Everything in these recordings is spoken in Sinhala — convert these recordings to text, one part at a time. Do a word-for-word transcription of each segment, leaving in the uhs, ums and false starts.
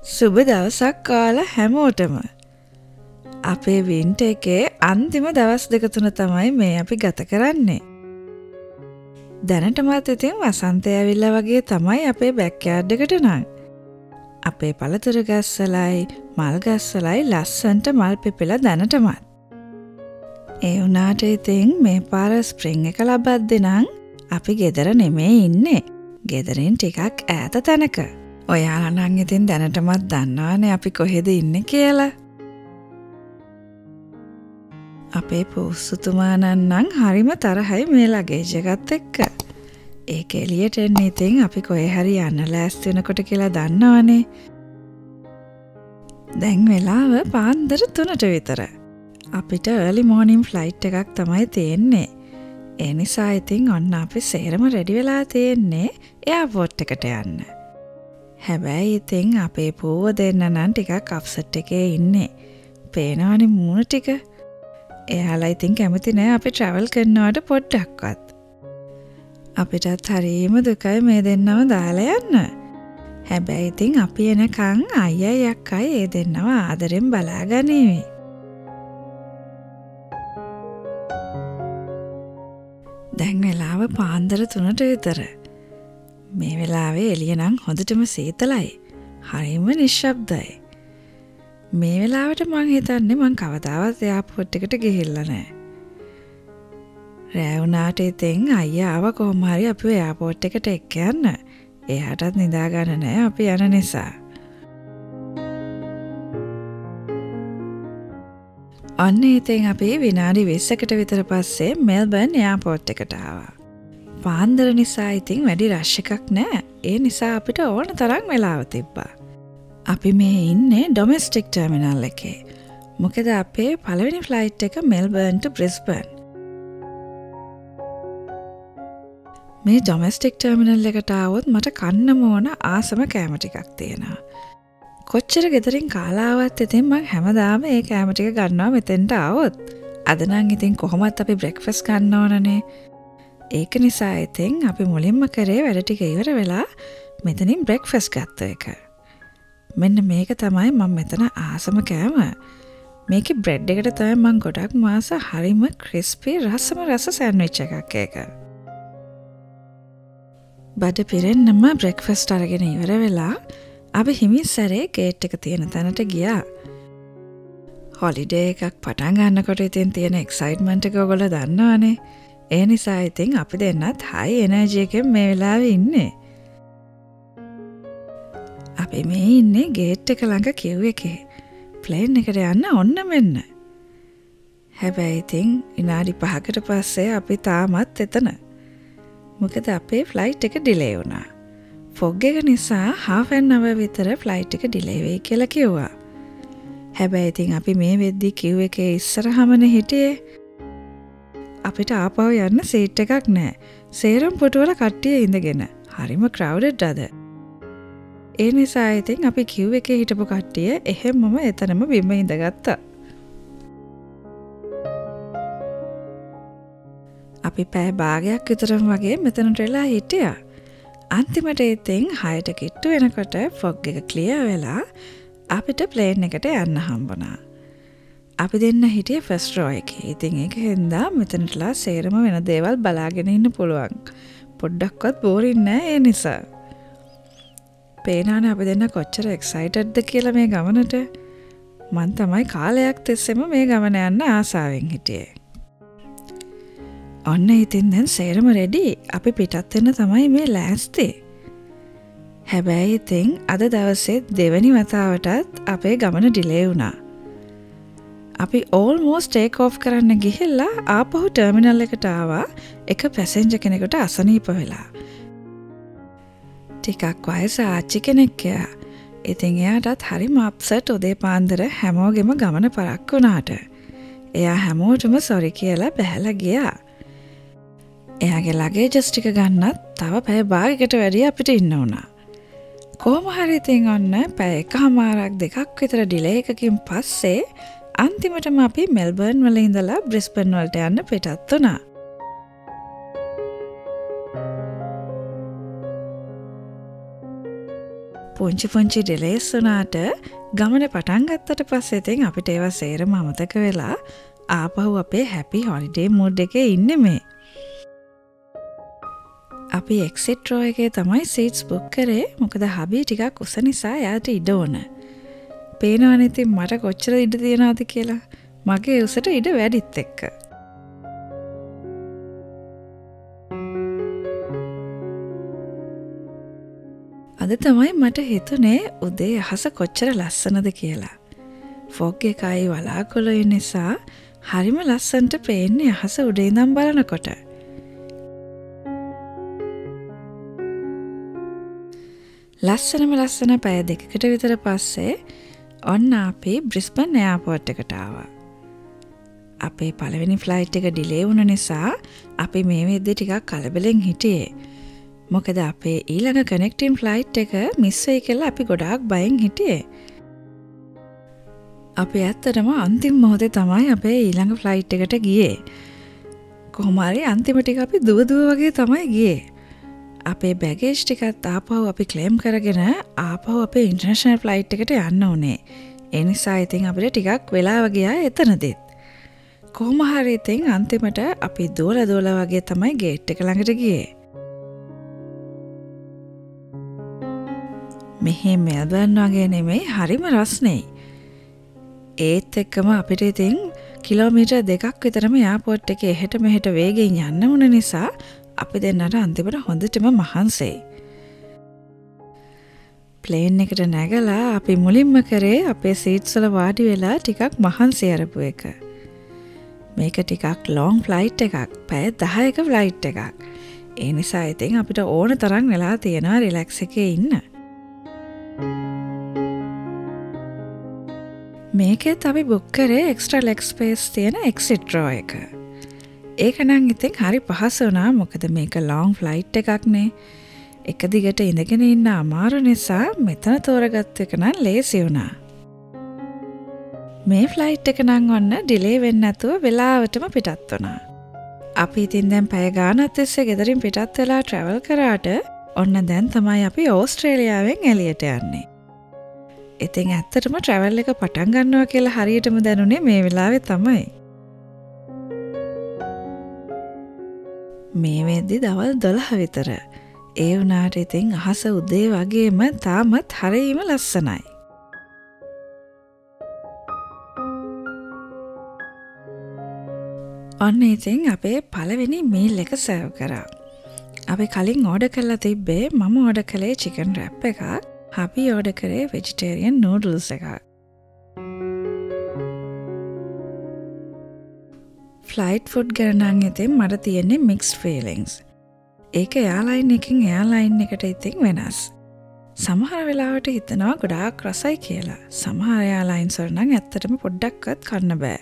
සුබ දවසක් කාලා හැමෝටම. අපේ වින්ටර් එකේ අන්තිම දවස් දෙක තුන තමයි මේ අපි ගත කරන්නේ. දැනටමත් ඉතින් වසන්තය ඇවිල්ලා වගේ තමයි අපේ බෑක්යාඩ් එකට නම්. අපේ පළතුරු ගස්වලයි මල් ගස්වලයි ලස්සන්ට මල් පිපිලා දැනටමත්. ඒ වුණාට ඉතින් මේ පාර ස්ප්‍රින්ග් එක ලබද්දී නම් අපි ගෙදර නෙමෙයි ඉන්නේ. ගෙදරින් ටිකක් ඈත තැනක. ඔයාලා නම් ඉතින් දැනටමත් දන්නවනේ අපි කොහෙද ඉන්නේ කියලා. අපේ පොස්සුතුමා නම් හරිම තරහයි මේ ලගේජ් එකත් එක්ක. ඒක එළියට එන්න ඉතින් අපි කොහේ හරි යන්න ලෑස්ති වෙනකොට කියලා දන්නවනේ. දැන් වෙලාව පාන්දර තුනට විතර. අපිට early morning flight එකක් තමයි තියෙන්නේ. ඒ නිසා ඉතින් ඔන්න අපි සේරම රෙඩි වෙලා තියෙන්නේ එයාපෝට් එකට යන්න. හැබැයි ඉතින් අපේ පූව දෙන්න නම් ටිකක් අප්සෙට් එකේ ඉන්නේ. පේනවනේ මූණ ටික. එයාලා ඉතින් කැමති නෑ අපි ට්‍රැවල් කරනවට පොඩ්ඩක්වත්. අපිටත් හරියම දුකයි මේ දෙන්නව දාලා යන්න. හැබැයි ඉතින් අපි එනකන් අයියයි අක්කයි ඒ දෙන්නව ආදරෙන් බලාගනීවි. දැන් වෙලාව පාන්දර තුනට විතර. මේ වෙලාවේ එළිය නම් හොඳටම සීතලයි. හරිම නිශ්ශබ්දයි. මේ වෙලාවට මං හිතන්නේ මං කවදාවත් එයාපෝට් එකට ගිහිල්ලා නැහැ. රෑ වුණාට ඉතින් අයියා ආව කොහොම හරි අපිව එයාපෝට් එකට එක්ක යන්න. එයාටත් නිදා ගන්න නැහැ අපි යන නිසා. ඔන්න ඉතින් අපි විනාඩි විස්සකට විතර පස්සේ මෙල්බර්න් එයාපෝට් එකට ආවා. පාන්දර නිසා ඉතින් වැඩි රෂ් එකක් නැහැ. ඒ නිසා අපිට ඕන තරම් වෙලාව තිබ්බා. අපි මේ ඉන්නේ ඩොමෙස්ටික් ටර්මිනල් එකේ. මොකද අපේ පළවෙනි ෆ්ලයිට් එක මෙල්බර්න් to බ්‍රිස්බර්න්. මේ ඩොමෙස්ටික් ටර්මිනල් එකට ආවොත් මට කන්නම ඕන ආසම කෑම ටිකක් තියෙනවා. කොච්චර ගෙදරින් කාලා ආවත් ඉතින් මම හැමදාම ඒ කෑම ටික ගන්නවා මෙතෙන්ට ආවොත්. අද නම් ඉතින් කොහොමත් අපි බ්‍රෙක්ෆාස්ට් ගන්න ඕනනේ. ඒක නිසා ඉතින් අපි මුලින්ම කරේ වැඩ ටික ඉවර වෙලා මෙතනින් බ්‍රෙක්ෆාස්ට් ගත්ත එක. මෙන්න මේක තමයි මම මෙතන ආසම කෑම. මේකේ බ්‍රෙඩ් එකට තමයි මම ගොඩක් මාස හරිම ක්‍රිස්පි රසම රස සෑන්ඩ්විච් එකක් ඒක. බඩ පිරෙන්නම බ්‍රෙක්ෆාස්ට් අරගෙන ඉවර වෙලා අපි හිමින් සැරේ ගේට් එක තියෙන තැනට ගියා. හොලිඩේ එකක් පටන් ගන්නකොට ඉතින් තියෙන එක්සයිට්මන්ට් එක ඔයගොල්ලෝ දන්නවනේ. ඒ නිසා ඉතින් අපි දෙන්නත් හයි එනර්ජි එකෙන් මේ වෙලාවේ ඉන්නේ. අපි මේ ඉන්නේ ගේට් එක ළඟ කිව් එකේ. ප්ලේන් එකට යන්න ඔන්න මෙන්න. හැබැයි ඉතින් විනාඩි පහකට පස්සේ අපි තාමත් එතන. මොකද අපේ ෆ්ලයිට් එක ඩිලේ වුණා. ෆොග් එක නිසා half an hour විතර ෆ්ලයිට් එක ඩිලේ වෙයි කියලා කිව්වා. හැබැයි ඉතින් අපි මේ වෙද්දි කිව් එකේ ඉස්සරහමනේ හිටියේ. අපිට ආපහු යන්න සීට් එකක් නැහැ. සේරම පුටුවල කට්ටිය ඉඳගෙන. හරිම crowded අද. ඒ නිසා ඉතින් අපි කිව් එකේ හිටපු කට්ටිය එහෙම්මම එතනම බිම ඉඳගත්තා. අපි පැය භාගයක් විතරම වගේ මෙතනට වෙලා හිටියා. අන්තිමට ඉතින් හයට කිට්ටු වෙනකොට ෆොග් එක ක්ලියර් වෙලා අපිට ප්ලේන් එකට යන්න හම්බුණා. අපි දෙන්න හිටියේ ෆස්ට් රෝ එකේ. ඉතින් ඒක හින්දා මෙතනටලා සේරම වෙන දේවල් බලාගෙන ඉන්න පුළුවන්. පොඩ්ඩක්වත් බෝරින් නෑ ඒ නිසා. පේනානේ අපි දෙන්න කොච්චර එක්සයිටඩ්ද කියලා මේ ගමනට. මං තමයි කාලයක් තිස්සෙම මේ ගමන යන්න ආසාවෙන් හිටියේ. ඔන්න ඉතින් දැන් සේරම රෙඩි. අපි පිටත් වෙන්න තමයි මේ ලෑස්ති. හැබැයි ඉතින් අද දවසේ දෙවැනි වතාවටත් අපේ ගමන ඩිලේ වුණා. අපි ඕල්මෝස්ට් ටේක් ඔෆ් කරන්න ගිහිල්ලා ආපහු ටර්මිනල් එකට ආවා එක පැසෙන්ජර් කෙනෙකුට අසනීප වෙලා. ටිකක් වයස ආච්චි කෙනෙක් එයා. ඉතින් එයාටත් හරිම අප්සෙට් උදේ පාන්දර හැමෝගෙම ගමන පරක්කු වුණාට. එයා හැමෝටම සොරි කියලා බැහැලා ගියා. එයාගේ ලගේජස් ටික ගන්නත් තව පැය භාගයකට වැඩි අපිට ඉන්න වුණා. කොහොම හරි ඉතින් ඔන්න පැය එකමාරක් දෙකක් විතර ඩිලේ එකකින් පස්සේ අන්තිමටම අපි මෙල්බර්න් වල ඉඳලා බ්‍රිස්බර්න් වලට යන්න පිටත් වුණා. පුංචි පුංචි ඩිලේස් වුණාට ගමන පටන් ගත්තට පස්සේ ඉතින් අපිට ඒවා සේරම අමතක වෙලා ආපහු අපේ හැපි හොලිඩේ මූඩ් එකේ ඉන්නේ මේ. අපි එක්සිට් රෝ එකේ තමයි සීට්ස් බුක් කරේ. මොකද හබී ටිකක් උස නිසා යාට ඉඩ ඕන. පේනවනේ ඉතින් මට කොච්චර ඉඩ තියනවද කියලා. මගේ උසට ඉඩ වැඩිත් එක්ක. අද තමයි මට හිතුනේ උදේ අහස කොච්චර ලස්සනද කියලා. ෆොග් එකයි වලාකුළු නිසා හරිම ලස්සනට පේන්නේ අහස උඩ ඉඳන් බලනකොට. ලස්සනම ලස්සන පැය දෙකකට විතර පස්සේ ඔන්න අපි බ්‍රිස්බන් එයාපෝට් එකට ආවා. අපේ පළවෙනි ෆ්ලයිට් එක ඩිලේ වුණ නිසා අපි මේ වෙද්දි ටිකක් කලබලෙන් හිටියේ. මොකද අපේ ඊළඟ කනෙක්ටින් ෆ්ලයිට් එක මිස් වෙයි කියලා අපි ගොඩාක් බයෙන් හිටියේ. අපි ඇත්තටම අන්තිම මොහොතේ තමයි අපේ ඊළඟ ෆ්ලයිට් එකට ගියේ. කොහොම හරි අන්තිම ටික අපි දුව දුව වගේ තමයි ගියේ. අපේ බැගේජ් ටිකත් ආපහු අපි ක්ලේම් කරගෙන ආපහු අපේ ඉන්ටර්නැෂනල් ෆ්ලයිට් එකට යන්න ඕනේ. ඒ නිසා ඉතින් අපිට ටිකක් වෙලාව ගියා එතනදිත්. කොහොම හරි ඉතින් අන්තිමට අපි දෝලා දෝලා වගේ තමයි ගේට් එක ළඟට ගියේ. මෙහි මෙල්බර්න් වගේ නෙමෙයි හරිම රස්නේ. ඒත් එක්කම අපිට ඉතින් කිලෝමීටර් දෙකක් විතරම එයාපෝට් එකේ එහෙට මෙහෙට වේගෙන් යන්න වුණ නිසා අපි දෙන්නට අන්තිමට හොඳටම මහන්සියි. ප්ලේන් එකට නැගලා අපි මුලින්ම කරේ අපේ සීට්ස් වල වාඩි වෙලා ටිකක් මහන්සි අරපු එක. මේක ටිකක් ලොන් ෆ්ලයිට් එකක්. පැය දහයක ෆ්ලයිට් එකක්. ඒ නිසා ඉතින් අපිට ඕන තරම් වෙලා තියෙනවා රිලැක්ස් එකේ ඉන්න. මේකෙත් අපි බුක් කරේ එක්ස්ට්‍රා ලෙග් ස්පේස් තියෙන එක්සිට් රෝ එක. ඒක නම් ඉතින් හරි පහසු වුණා. මොකද මේක ලොන් ෆ්ලයිට් එකක් නේ. එක දිගට ඉඳගෙන ඉන්න අමාරු නිසා මෙතන තෝරගත්ත එක නම් ලේසි වුණා. මේ ෆ්ලයිට් එක නම් ඔන්න ඩිලේ වෙන්නේ නැතුව වෙලාවටම පිටත් වුණා. අපි ඉතින් දැන් පැය ගානක් තිස්සේ ගෙදරින් පිටත් වෙලා ට්‍රැවල් කරාට ඔන්න දැන් තමයි අපි ඕස්ට්‍රේලියාවෙන් එළියට යන්නේ. ඉතින් ඇත්තටම ට්‍රැවල් එක පටන් ගන්නවා කියලා හරියටම දැනුනේ මේ වෙලාවේ තමයි. මේ වෙද්දි දවල් දොළහ විතර. ඒ වුණාට ඉතින් අහස උදේ වගේම තාමත් හරියම ලස්සනයි. ඔන්න ඉතින් අපේ පළවෙනි මීල් එක සර්ව් කරා. අපි කලින් ඕඩර් කරලා තිබ්බේ මම ඕඩර් කළේ චිකන් රැප් එකක්. අපි ඕඩර් කරේ වෙජිටේරියන් නූඩල්ස් එකක්. ෆ්ලයිට් ෆුඩ් ගැන නම් ඉතින් මට තියෙන්නේ මික්ස්ඩ් ෆීලිංග්ස්. ඒක එයාලයින් එකකින් එයාලයින් එකට ඉතින් වෙනස්. සමහර වෙලාවට හිතනවා ගොඩාක් රසයි කියලා. සමහර එයාලයින්ස් වල නම් ඇත්තටම පොඩ්ඩක්වත් කන්න බෑ.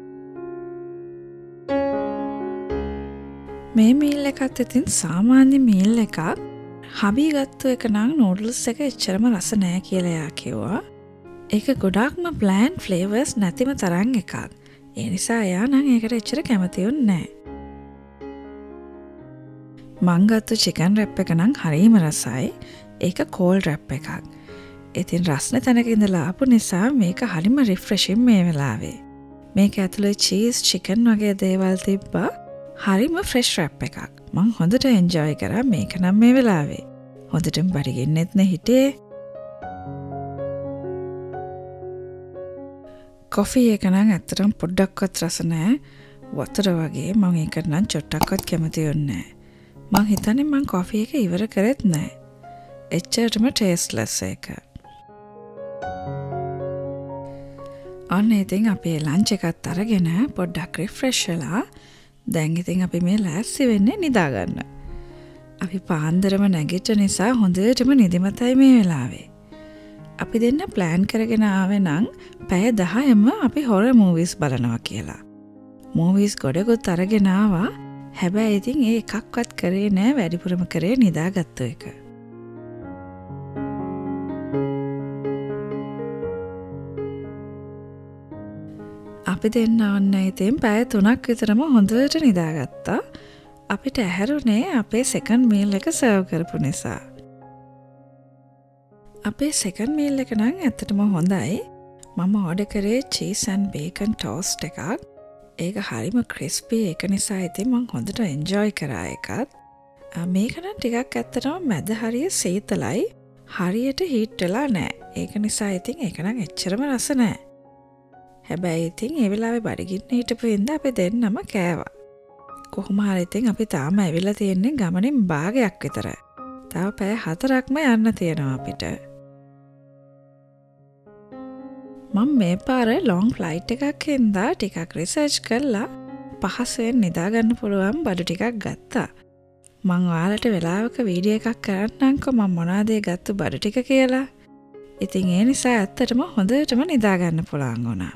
මේ මීල් එකත් ඉතින් සාමාන්‍ය මීල් එකක්. හබී ගත්තු එක නම් නූඩල්ස් එක එච්චරම රස නෑ කියලා එයා කිව්වා. ඒක ගොඩාක්ම බ්ලෑන්ඩ් ෆ්ලේවර්ස් නැතිම තරම් එකක්. ඒ නිසා එයා නම් ඒකට එච්චර කැමති වුණේ නෑ. මං ගත්තු චිකන් රැප් එක නම් හරිම රසයි. ඒක කෝල්ඩ් රැප් එකක්. ඉතින් රස්නේ තැනක ඉඳලා ආපු නිසා මේක හරිම රිෆ්‍රෙෂින් මේ වෙලාවේ. මේක ඇතුලේ චීස් චිකන් වගේ දේවල් තිබ්බා. හරිම ෆ්‍රෙෂ් රැප් එකක්. මං හොඳට එන්ජොයි කරා මේක නම් මේ වෙලාවේ. හොඳටම බඩගින්නෙත් නේ හිටියේ. කොෆි එක නම් ඇත්තටම පොඩ්ඩක්වත් රස නෑ. වතුර වගේ මම ඒකට නම් චොට්ටක්වත් කැමති වෙන්නේ නෑ. මං හිතන්නේ මං කොෆි එක ඉවර කරෙත් නෑ. එච්චරටම ටේස්ට්ලස් එක. අන්න ඉතින් අපේ ලන්ච් එකත් අරගෙන පොඩ්ඩක් රිෆ්‍රෙෂ් වෙලා දැන් ඉතින් අපි මේ ලෑස්ති වෙන්නේ නිදා ගන්න. අපි පාන්දරම නැගිට නිසා හොඳටම නිදිමතයි මේ වෙලාවේ. අපි දෙන්න ප්ලෑන් කරගෙන ආවේ නම් පැය දහයම අපි හොරර් මූවිස් බලනවා කියලා. මූවිස් ගොඩකුත් අරගෙන ආවා. හැබැයි ඉතින් ඒ එකක්වත් කරේ නෑ. වැඩිපුරම කරේ නිදාගත්තු එක. අපි දෙන්න ඔන්න ඉතින් පැය තුනක් විතරම හොඳට නිදාගත්තා. අපිට ඇහැරුනේ අපේ සෙකන්ඩ් මීල් එක සර්ව් කරපු නිසා. අපේ සෙකන්ඩ් මීල් එක නම් ඇත්තටම හොඳයි. මම ඕඩර් කරේ චීස් ඇන්ඩ් බේකන් ටෝස්ට් එකක්. ඒක හරිම ක්‍රිස්පි. ඒක නිසා ඉතින් මම හොඳට එන්ජොයි කරා ඒකත්. මේක නම් ටිකක් ඇත්තටම මැද හරිය සීතලයි. හරියට හීට් වෙලා නැහැ. ඒක නිසා ඉතින් ඒක නම් එච්චරම රස නැහැ. හැබැයි ඉතින් ඒ වෙලාවේ බඩගින්න හිටපු ඉඳන් අපි දෙන්නම කෑවා. කොහොම හරි ඉතින් අපි තාම ඇවිල්ලා තියෙන්නේ ගමනින් භාගයක් විතර. තව පැය හතරක්ම යන්න තියෙනවා අපිට. මම මේ පාර ලොං ෆ්ලයිට් එකක් හින්දා ටිකක් රිසර්ච් කරලා පහසුවෙන් නිදා ගන්න පුළුවන් බඩු ටිකක් ගත්තා. මං ඔයාලට වෙලාවක වීඩියෝ එකක් කරන්නම්කෝ මම මොනවාද ඒ ගත්ත බඩු ටික කියලා. ඉතින් ඒ නිසා ඇත්තටම හොඳටම නිදා ගන්න පුළුවන් වුණා.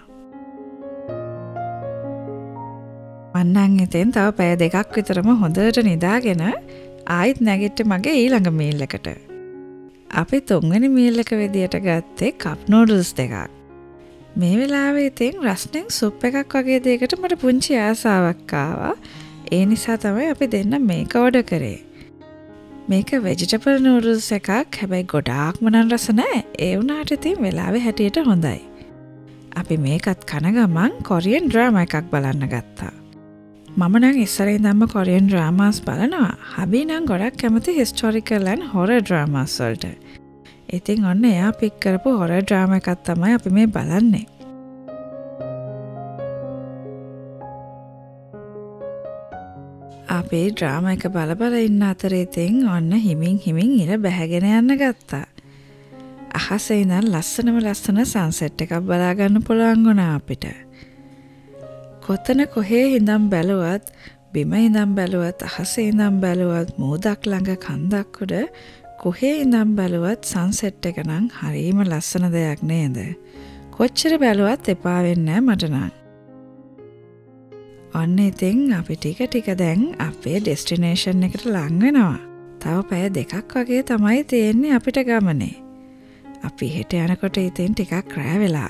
මන්නම් ඉතින් තව පැය දෙකක් විතරම හොඳට නිදාගෙන ආයිත් නැගිට්ටේ මගේ ඊළඟ මීල් එකට. අපි තුන්වෙනි මීල් එක විදියට ගත්තේ කප් නූඩල්ස් දෙකක්. මේ වෙලාවේ ඉතින් රස්නෙන් සුප් එකක් වගේ දෙයකට මට පුංචි ආසාවක් ආවා. ඒ නිසා තමයි අපි දෙන්න මේක ඕඩර් කරේ. මේක වෙජිටබල් නූඩල්ස් එකක්. හැබැයි ගොඩාක්ම නම් රස නැහැ. ඒ වුණාට ඉතින් වෙලාවේ හැටියට හොඳයි. අපි මේකත් කන ගමන් කොරියන් ඩ්‍රාමා එකක් බලන්න ගත්තා. මම නම් ඉස්සරින් ඉඳන්ම කොරියන් ඩ්‍රාමාස් බලනවා. හබි නම් ගොඩක් කැමති හිස්ටොරිකල් ඇන්ඩ් හොරර් ඩ්‍රාමාස් වලට. ඉතින් ඔන්න එයා පික් කරපු හොරර් ඩ්‍රාමා එකක් තමයි අපි මේ බලන්නේ. අපි ඩ්‍රාමා එක බල බල ඉන්න අතරේ ඉතින් ඔන්න හිමින් හිමින් ඉර බැහැගෙන යන්න ගත්තා. අහසේ ඉඳන් ලස්සනම ලස්සන සන්සෙට් එකක් බලා ගන්න පුළුවන් වුණා අපිට. කොතන කොහේ ඉඳන් බැලුවත්, බිම ඉඳන් බැලුවත්, අහසේ ඉඳන් බැලුවත්, මූදක් ළඟ කන්දක් උඩ කොහේ ඉඳන් බැලුවත් සන්සෙට් එක නම් හරිම ලස්සන දෙයක් නේද? කොච්චර බැලුවත් එපා වෙන්නේ නැහැ මට නම්. ඔන්න ඉතින් අපි ටික ටික දැන් අපේ ඩෙස්ටිනේෂන් එකට ලං වෙනවා. තව පැය දෙකක් වගේ තමයි තියෙන්නේ අපිට ගමනේ. අපි හෙට යනකොට ඉතින් ටිකක් රැ වෙලා.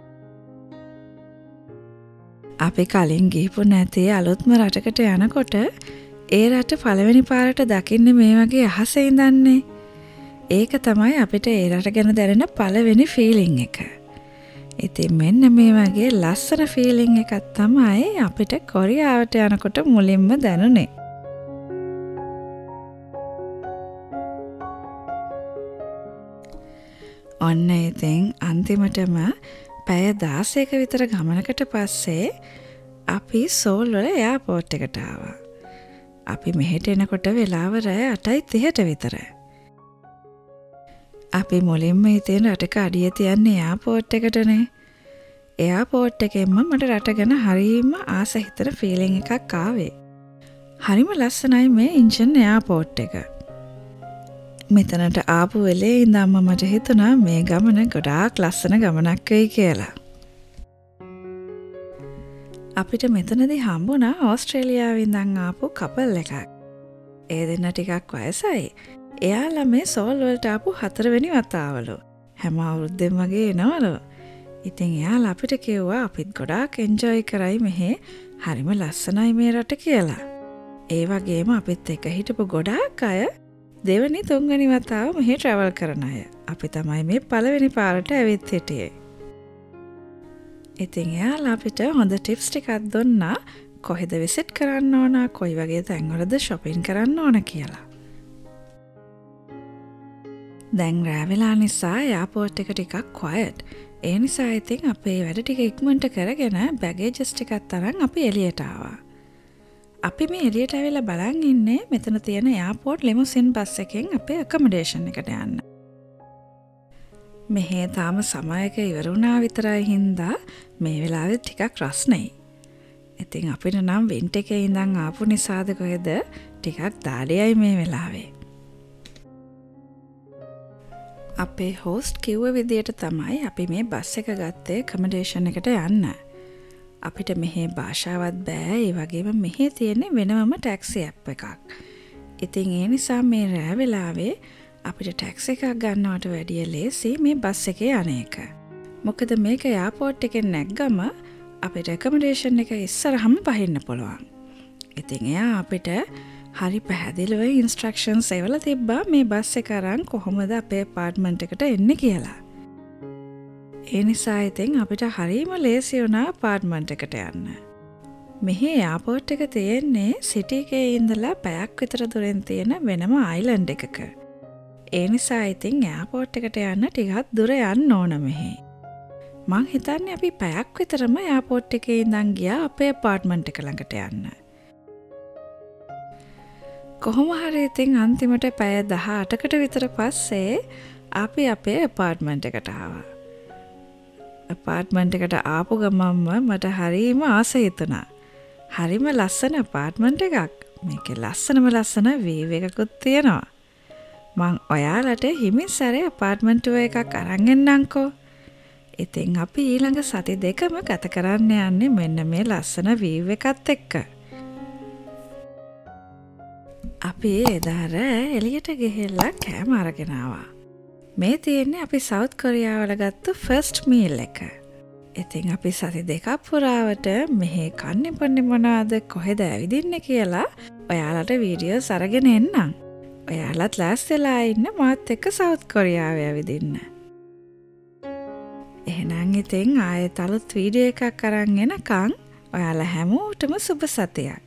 අපි කලින් ගිහපු නැති අලුත්ම රටකට යනකොට ඒ රට පළවෙනි පාරට දකින්නේ මේ වගේ අහසේ ඉඳන්නේ. ඒක තමයි අපිට ඒ රට ගැන දැනෙන පළවෙනි ෆීලිං එක. ඉතින් මෙන්න මේ වගේ ලස්සන ෆීලිං එකක් තමයි අපිට කොරියාවට යනකොට මුලින්ම දැනුනේ. ඔන්න ඉතින් අන්තිමටම පැය දාසයක විතර ගමනකට පස්සේ අපි සෝල් වල එයාපෝට් එකට ආවා. අපි මෙහෙට එනකොට වෙලාව රෑ අටයි තිහට විතර. අපි මුලින්ම ඉතින් රටක අඩිය තියන්නේ එයාපෝට් එකටනේ. එයාපෝට් එකෙන්ම මට රට ගැන හරිම ආස හිතෙන ෆීලිං එකක් ආවේ. හරිම ලස්සනයි මේ ඉන්චන් එයාපෝට් එක. මෙතනට ආපු වෙලේ ඉඳන්ම මට හිතුණා මේ ගමන ගොඩාක් ලස්සන ගමනක් වෙයි කියලා. අපිට මෙතනදී හම්බුණා ඕස්ට්‍රේලියාවේ ඉඳන් ආපු කපල් එකක්. ඒ දෙන්න ටිකක් වයසයි. එයාලා මේ සෝල් වලට ආපු හතරවෙනි වතාවලු. හැම අවුරුද්දෙම වගේ එනවලු. ඉතින් එයාලා අපිට කිව්වා අපිත් ගොඩාක් එන්ජොයි කරයි මෙහෙ. හරිම ලස්සනයි මේ රට කියලා. ඒ වගේම අපිත් එක්ක හිටපු ගොඩාක් අය දෙවනි තුන්වෙනි වතාව මෙහෙ ට්‍රැවල් කරන අය. අපි තමයි මේ පළවෙනි පාරට ඇවිත් හිටියේ. ඉතින් එයාලා අපිට හොඳ ටිප්ස් ටිකක් දුන්නා කොහෙද විසිට් කරන්න ඕන, කොයි වගේ තැන්වලද shopping කරන්න ඕන කියලා. දැන් රෑ වෙලා නිසා එයාපෝට් එක ටිකක් quiet. ඒ නිසා ඉතින් අපේ වැඩ ටික ඉක්මනට කරගෙන බැගේජස් ටිකක් තරම් අපි එළියට ආවා. අපි මේ එළියට ඇවිල්ලා බලන් ඉන්නේ මෙතන තියෙන එයාපෝට් ලිමුසින් බස් එකෙන් අපේ ඇකොමඩේෂන් එකට යන්න. මෙහෙ තාම සමයක ඉවර වුණා විතරයි හින්දා මේ වෙලාවේ ටිකක් රස්නේ. ඉතින් අපිට නම් වින්ට් එකේ ඉඳන් ආපු නිසාද කොහෙද ටිකක් දාඩයයි මේ වෙලාවේ. අපේ හෝස්ට් කිව්ව විදියට තමයි අපි මේ බස් එක ගත්තේ ඇකොමඩේෂන් එකට යන්න. අපිට මෙහෙ භාෂාවත් බෑ. ඒ වගේම මෙහෙ තියෙන වෙනමම ටැක්සි ඇප් එකක්. ඉතින් ඒ නිසා මේ රෑ වෙලාවේ අපිට ටැක්සි එකක් ගන්නවට වැඩිය ලේසි මේ බස් එකේ යන එක. මොකද මේක එයාපෝට් එකෙන් නැග්ගම අපිට ඇකොමඩේෂන් එක ඉස්සරහම පහින්න පුළුවන්. ඉතින් එයා අපිට හරි පැහැදිලිව ඉන්ස්ට්‍රක්ෂන්ස් එවලා තිබ්බා මේ බස් එක අරන් කොහොමද අපේ අපාර්ට්මන්ට් එකට එන්නේ කියලා. ඒ නිසා ඉතින් අපිට හරිම ලේසි වුණා අපාර්ට්මන්ට් එකට යන්න. මෙහි එයාපෝට් එක තියෙන්නේ සිටි එකේ ඉඳලා පැයක් විතර දුරින් තියෙන වෙනම අයිලන්ඩ් එකක. ඒ නිසා ඉතින් එයාපෝට් එකට යන්න ටිකක් දුර යන්න ඕන මෙහි. මං හිතන්නේ අපි පැයක් විතරම එයාපෝට් එකේ ඉඳන් ගියා අපේ අපාර්ට්මන්ට් එක ළඟට යන්න. කොහොම හරි ඉතින් අන්තිමට පැය දහඅටකට විතර පස්සේ අපි අපේ අපාර්ට්මන්ට් එකට ආවා. අපාර්ට්මන්ට් එකට ආපු ගමන්ම මට හරිම ආස හිතුණා. හරිම ලස්සන අපාර්ට්මන්ට් එකක්. මේකේ ලස්සනම ලස්සන වීව් එකකුත් තියෙනවා. මං ඔයාලට හිමින් සැරේ අපාර්ට්මන්ට් ටුවර් එකක් අරන් එන්නම්කෝ. ඉතින් අපි ඊළඟ සති දෙකම ගත කරන්න යන්නේ මෙන්න මේ ලස්සන වීව් එකත් එක්ක. අපි එදාර එළියට ගිහිල්ලා කෑම අරගෙන ආවා. මේ තියෙන්නේ අපි සවුත් කොරියාවල ගත්ත ෆස්ට් මීල් එක. ඉතින් අපි සති දෙකක් පුරාවට මෙහි කන්නේ පන්නේ මොනවාද කොහෙද ඇවිදින්නේ කියලා ඔයාලට වීඩියෝස් අරගෙන එන්නම්. ඔයාලත් ලෑස්තිලා ඉන්න මාත් එක්ක සවුත් කොරියාවේ ඇවිදින්න. එහෙනම් ඉතින් ආයෙත් අලුත් වීඩියෝ එකක් අරන් එනකන් ඔයාලා හැමෝටම සුබ සතියක්.